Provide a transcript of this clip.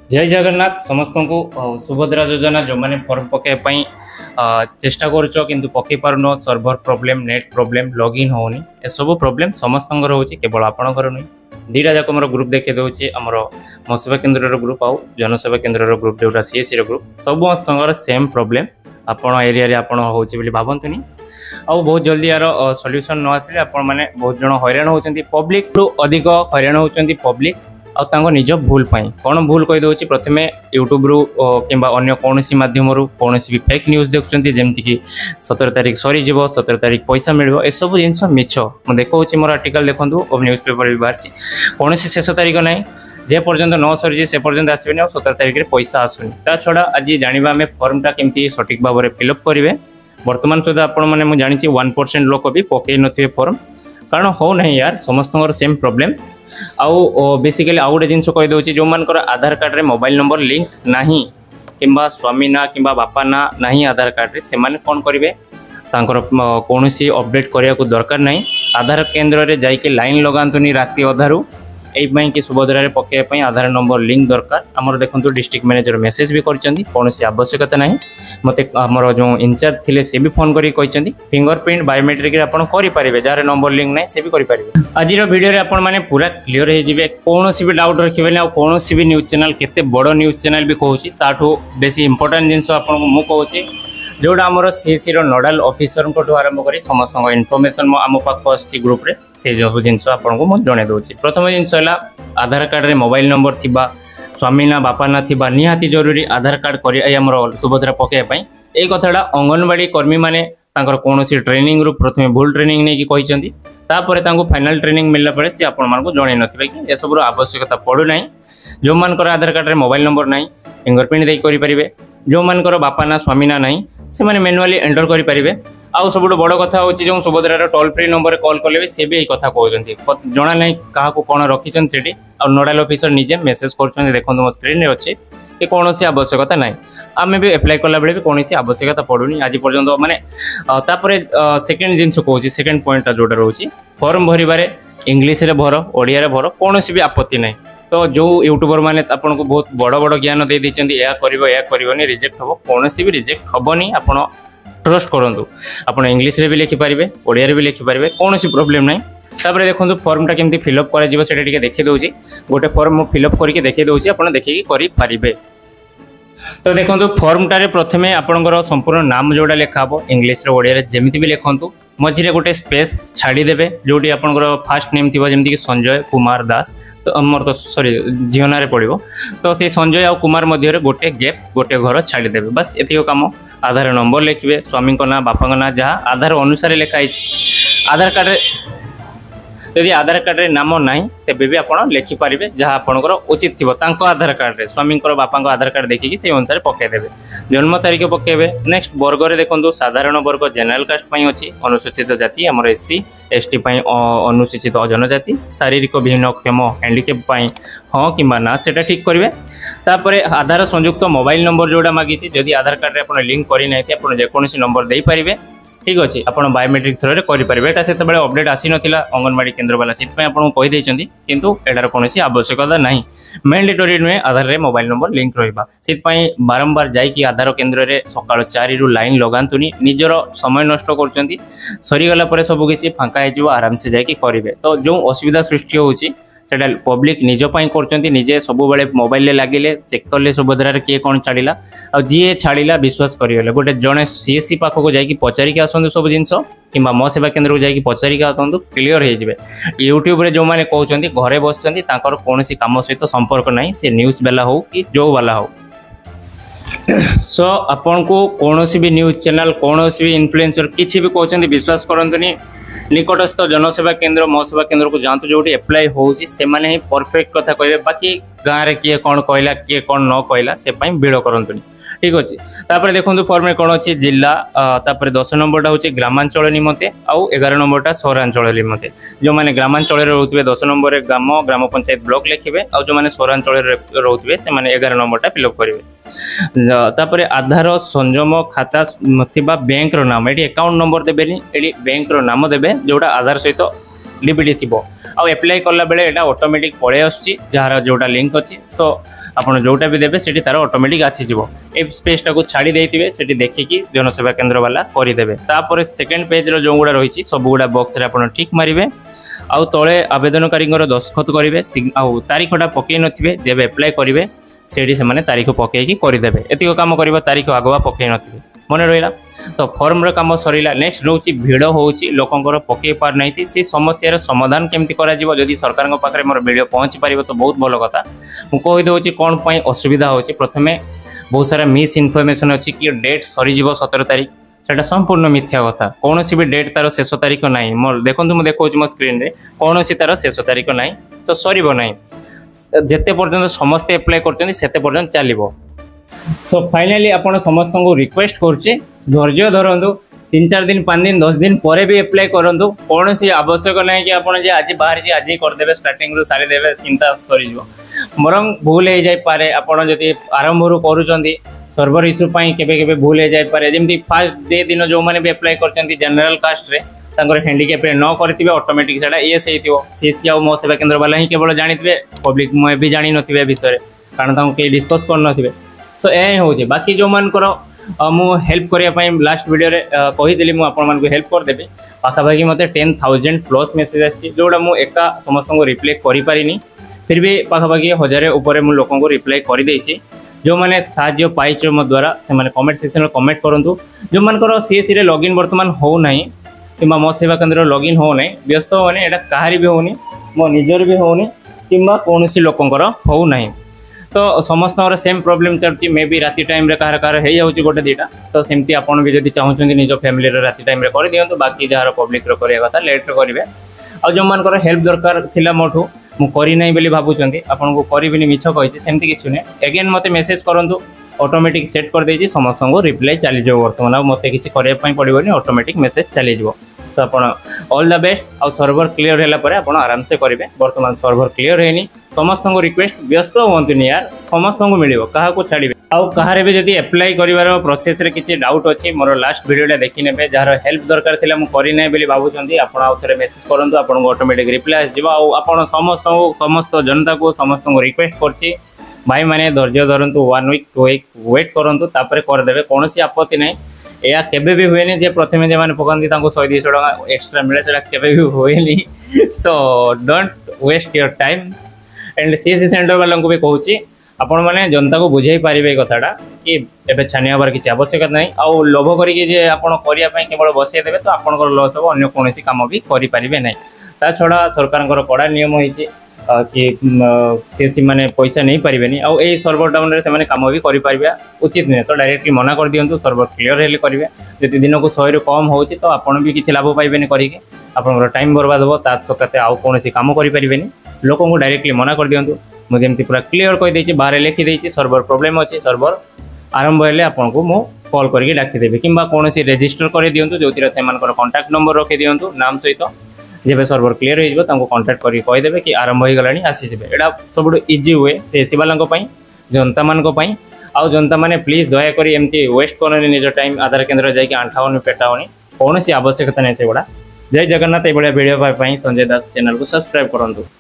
जय जगन्नाथ समस्त को सुभद्रा योजना जो मैंने फॉर्म पकड़ चेष्टा करुच कि पकई पारन server problem net problem login होनी ए सब प्रोब्लेम समस्त रोचे केवल आपणकर नुह दीटा जाक मोर ग्रुप देखे दूसरी आमर मो सेवा केन्द्र ग्रुप आउ जनसेवा केन्द्र ग्रुप जोटा सीएससी ग्रुप समस्त सेम प्रोब्लेम आपण एरिया आपण होची भावतुनि आउ बहुत जल्दी यार सॉल्यूशन न आसिले आपण माने बहुत जन हैरान होचंती पब्लिक रु अधिक हैरान होचंती पब्लिक आ निज भूल पाई कौन भूल कही दूसरी प्रथमे यूट्यूब रु कि अन्य कौन मध्यम कौन भी फेक न्यूज देखुं जमीक 17 तारीख सरी 17 तारीख पैसा मिल सब जिन मिछ मुझे देखा मोर आर्टिकल देखूँ न्यूज पेपर भी बाहर कौन शेष तारीख ना जे पर्यंत न सरी से पर्यंत आसबे और 17 तारीख में पैसा आसुनी ता छड़ा आज जाना आम फर्मटा केमती सठिक भाव में फिलअप करेंगे बर्तमान सुधा आपण मैंने मुझे जानी 1% लोक भी पकई नथिबे फॉर्म कारण हो नहीं यार समस्त सेम प्रोब्लेम आउ बेसिकली आउ गोटे जिनस कही दूसरी जो मानकर आधार कार्ड रे मोबाइल नंबर लिंक नहीं किंबा स्वामी ना किंबा बापा ना नहीं आधार कार्ड रे से माने कौन करेंगे कौन सी अपडेट करने को दरकार नहीं आधार केन्द्र में जाइए लाइन लगातुनी राति अधारू यही कि सुभद्रा पकड़ाई आधार नंबर लिंक दरकार आमर देखो डिस्ट्रिक्ट मैनेजर मेसेज भी कर कौन आवश्यकता ना मत आमर जो इंचार्ज थे से भी फोन करी फिंगरप्रिंट बायोमेट्रिक करेंगे जार नंबर लिंक ना से भी करेंगे आज वीडियो आपण मैंने पूरा क्लीयर हो कौन भी डाउट रखिए आ कौन भी न्यूज चैनल केते बड़ न्यूज चैनल भी कहूँ ताठू बेसी इंपोर्टेंट जिनस आपको कहूँ जोड़ा आमर सीएससी नोडाल ऑफिसर आरंभ कर समस्त इनफॉरमेशन आम पाक आसी ग्रुप रे से जो जिनस आपको जन दूसरी प्रथम जिनस आधार कार्ड रे मोबाइल नंबर थिबा स्वामी ना बापा ना थिबा निहाती जरूरी आधार कार्ड कर सुभद्रा पकड़ाई यही कथाटा अंगनवाड़ी कर्मी माने कौन ट्रेनिंग रु प्रथम भूल ट्रेनिंग नहीं कही फाइनल ट्रेनिंग मिलला पड़े सी आपको जन नथिबे कि ए सब आवश्यकता पड़ूना जो मानकर आधार कार्ड रे मोबाइल नंबर नहीं फिंगरप्रिंट देई करि परिबे जो मानकर बापा ना स्वामी ना नहीं से माने मैनुअली एंटर करि परिबे आउ सब बड़ कथा हो जो Subhadra toll free number call कले भी सी भी यही कथा कहते जना ना क्या कौन रखीन से नोडाल ऑफिसर निजे मेसेज कर देखो मो स्क्रीन में अच्छे कि कौन सी आवश्यकता ना आम भी एप्लाय कला बेले भी कौन सी आवश्यकता पड़ूनी आज पर्यंत माने सेकेंड जिन कहूँ सेकेंड पॉइंट जोटा रोचे फॉर्म भरवे इंग्लीश रे भर ओडिया रे भर कौन भी आपत्ति ना तो जो यूट्यूबर मैंने आपको बहुत बड़ बड़ ज्ञान दे देनी रिजेक्ट हम कौन भी रिजेक्ट हेनी आप ट्रस्ट करूँ आप इंग्लीश रे भी लिखिपारे ओडिया रे भी लिखिपारे कौन सी प्रोब्लेम ना तापर देखो फॉर्मटा केमती फिलअप कर देखी दूसरी गोटे फॉर्म फिलअप करके देखी दूसरी आप देखिए करें तो देखो फॉर्मटारे प्रथमे आपंकर संपूर्ण नाम जोड़ा लिखा इंग्लीश रे ओडिया रे जेमिति भी लिखंतु मझे गोटे स्पेस छाड़ीदेवे जोटी आपंकर फास्ट नेम थी जमीक संजय कुमार दास तो मोर तो सॉरी झीना रे पड़ो तो से संजय आ कुमार मध्य गोटे गैप गोटे घर छाड़ीदेवे बस एतिक काम आधार नंबर लिखे स्वामी ना बापा ना जहाँ आधार अनुसार लिखाई आधार कार्ड यदि आधार कार्ड रे नाम ना तेबे भी आप लिखिपारे जहाँ आपंकर उचित थी आधार कार्ड रे स्वामी बापा आधार कार्ड देखिए से अनुसार पकईदेवे जन्म तारीख पकईबे नेक्स्ट वर्ग में देखो साधारण वर्ग जनरल कास्ट अच्छी अनुसूचित जाति आमर एससी एसटी अनुसूचित जनजाति शारीरिक भिन्नक्षम हैंडिकेप हाँ कि ना से ठीक करेंगे तापर आधार संयुक्त मोबाइल नंबर जोड़ा मागी जदि आधार कार्ड रे लिंक करना जेकोसी नंबर दे पारे ठीक अच्छे आप बायोमेट्रिक थ्रो करेंगे यहाँ से अपडेट आसी नाला अंगनवाड़ी केन्द्र वाला से कहीदे किंतु एटार कौन आवश्यकता ना मैंडेटोरी नुहे आधार रे मोबाइल नंबर लिंक रहा से बारंबार जाकि आधार केन्द्र में सकाल 4 रु लाइन लगातुनी निजर समय नष्ट कर सरीगला सबकि फांका हो आराम से जाकि करेंगे तो जो असुविधा सृष्टि होची सेटा पब्लिक निजपाई करजे सब मोबाइल लगिले चेक कले सुभद्रा किए कौन छाड़ा आ जी छाड़ा विश्वास करेंगे गोटे जड़े सीएससी पाखक जाकि पचारिक आसतु सब जिनस कि मो सेवा केन्द्र को जाकि पचारिक आसतु क्लीयर हो यूट्यूब रे जो मैंने कहते घरे बस कौन कम सहित संपर्क ना सी न्यूज वाला हो कि जो वाला हो सो आपन को कौन भी न्यूज चैनल कौन भी इन्फ्लुएंसर किसी भी कहते विश्वास करंतुनी निकटस्थ जनसेवा केन्द्र मो सेवा केन्द्र को जातु जो एप्लाय होने ही परफेक्ट कथा कहे बाकी गाँव में किए कौन कहला किए कौन न कहला से भिड़ करंतुनी ठीक अच्छे तापर देखो फॉर्म में कौन अच्छी जिला तापर 10 नंबरटा हूँ ग्रामांचल निमंते आउ 11 नंबरटा सहरांचल निमंते जो मैंने ग्रामांचल रोथे 10 नंबर ग्राम पंचायत ब्लॉक लिखे और जो मैंने सहरांचल रोथे से 11 नंबरटा फिलअप करेंगे तापर आधार संजम खाता थिबा बैंक रो नाम ये अकाउंट नंबर देबेनी ये बैंक रो नाम देबे जोड़ा आधार सहित लिपिटी थी आउ एप्लाय कला बेले एटा ऑटोमेटिक पड़े आसुची जार जोटा लिंक अच्छी सो ଆପଣ जोटा भी देबे सेठी तार ऑटोमेटिक आसी जिवो ए स्पेस टाको छाड़ी देथिबे सेठी देखिकी जनसेवा केंद्र वाला करि देबे तापर सेकंड पेज रो जो गुडा रहिछि सब गुडा बॉक्स रे आपण ठीक मारिबे आउ तळे आवेदनकारी दस्तखत करेंगे आउ तारीखटा पकई नथिबे जेबे अप्लाई करेंगे सेठी से माने तारीख पकईकी करदेवे एतिक काम कर तारीख आगुआ पकई नथिबे मन रहा तो फॉर्म काम सरीला नेक्स्ट रोचे भिड़ होची लोकंर पकई पार नहीं से समस्या समाधान केमती करा जदि सरकार पाखे मोर वीडियो पहुँची पार तो बहुत भल कथा मुझे कहीदे कौन पर असुविधा होची प्रथमे बहुत सारा मिस इनफर्मेशन अच्छी कि डेट सरीज 17 तारीख सेटा संपूर्ण मिथ्या कथा कौन भी डेट तार शेष तारीख ना मोर देखो मुझे देखा मो स्क्रीन रे कौन तार शेष तारीख ना तो सर ना जिते पर्यटन समस्ते एप्लाय करते पर्यटन चलो सो फाइनाली आपण समस्त को रिक्वेस्ट करुचे धैर्य धरतु 3-4 दिन 5 दिन 10 दिन पर भी एप्लाय करूँ कौन सी आवश्यक ना कि आप आज बाहर आज ही करदे स्टार्टिंग रू सारीदे चिंता सरी बरं भूल हो जाए आपड़ जदि आरंभ रू करुँच सर्वर इश्यू केबे भूल हो जाए जमी फास्ट डे दिन जो मैंने भी एप्लाय कर जनरल कास्ट रे हैंडिकैप न करेंगे ऑटोमेटिक से एस सीएससी और मो सेवा केंद्र वाला ही केवल जानी पब्लिक मुझे भी जानी नथिबे विषय कारण कहीं डिस्कस कर सो यह हूँ बाकी जो मानकर मु हेल्प करने लास्ट वीडियो रे कहीदेली मुझे हेल्प करदेवी पाखापाखि मत 10,000 प्लस मेसेज आसी जोड़ा मुझे एका समस्त को रिप्लाई कर पारिनी फिर भी पाखापाखि 1000 उपर मु लोक को रिप्लाई कर जो मैंने साहाय्य पाइछ मो द्वारा से कमेंट सेक्शन में कमेंट करूँ जो मानकर सीएससी रे लॉगिन वर्तमान हो ना कि मो सेवा केंद्र लॉगिन हो ना व्यस्त होने यहाँ कहार भी होनी मो निजर भी होनी कि कौन लोकंर हो ना तो समस्त सेम प्रॉब्लम चलती मे भी राति टाइम रे कहार कहार हो गोटे दीटा तो सेमती आपन भी जदि चाहूँ निज फैमिली राति टाइम रे कर दियंतु बाकी जहाँ पब्लिक रो करिया कथा लेट रे करिवे आ जो मानकर हेल्प दरकार थिला मोठू मु करी नै बोली भाबुचंती आपन को करिबिनी मिछ कहिछि सेमती किछु नै अगेन मते मेसेज करंतु ऑटोमेटिक सेट कर देछि समस्त को रिप्लाई चली जो वर्तमान मते किछि करिया पई पड़िबोनी ऑटोमेटिक मेसेज चली जो तो आप ऑल द बेस्ट आउ सर्वर क्लियर होला परे आपण आराम से करेंगे वर्तमान सर्वर क्लियर हैनी समस्त को रिक्वेस्ट व्यस्त होंतुनी यार समस्त को मिलिबो काहा को छाड़िबे आउ कहारे भी जदि अप्लाई करिवार प्रोसेस रे किछि डाउट अछि मोर लास्ट वीडियो देखि नेबे जार हेल्प दरकार थिला मु करि नै बोली भाबुचंती आपण आउ थरे मेसेज करंतु आपण को ऑटोमेटिक रिप्लाई आसीबो आउ आपण समस्त जनता को समस्त को रिक्वेस्ट करछि भाई माने धैर्य धरंतु 1 वीक 2 वीक वेट करंतु तापरे कर देबे कोनोसी आपत्ति नै या केबे भी हुएनी जे प्रथमे जे माने पकांती तांको 100-200 टका एक्स्ट्रा मिले सेटा केबे भी हुएनी so don't waste your time and CSC centre वाला को भी कहूची आपण माने जनता को बुझाई पारिबे कथाटा कि एबे छानी हबार किछि आवश्यकता नै आ लोभ करिके जे आपण करिया पई केवल बसिया देबे तो आपनकर लॉस हो अन्य कोनोसी काम भी करि पारिबे नै ता छोड़ा सरकारकर कड़ा नियम होइछि कि सीएससी माने पैसा नहीं पारिबेनी आ ए सर्वर डाउन रे से माने काम भी करि पारिबे उचित नै तो डायरेक्टली मना कर दियंतु सर्वर क्लियर हेले करिवे जति दिन को 100 रु कम होउछि तो आपण भी किछि लाभ पाइबेनी करिके आपनकर टाइम बर्बाद हो ता सकाते आ कोनोसी काम करि पारिबेनी लोकन को डायरेक्टली मना कर दियंतु मु जेमति पूरा क्लियर कहि दैछि बाहर लिखि दैछि सर्वर प्रॉब्लम अछि सर्वर आरंभ हेले आपन को मु कॉल करके डाकी देबे किंबा कोनोसी रजिस्टर कर दियंतु जोतिर सेमानकर कांटेक्ट नंबर रखि दियंतु नाम सहित जब सर्वर क्लियर हो कांटेक्ट करके कहीदेवे कि आरंभ हो गलानी आसीजे एटा सब इजी हुए सीएससी वालों जनता मानी आउ जनता माने प्लीज दयाकोरी एमती वेस्ट करनी निज टाइम आधार केंद्र जाकि आंठावनी पेटावनी कौन आवश्यकता नहीं से गुड़ा जय जगन्नाथ ये वीडियो संजय दास चैनल को सब्सक्राइब करूँ।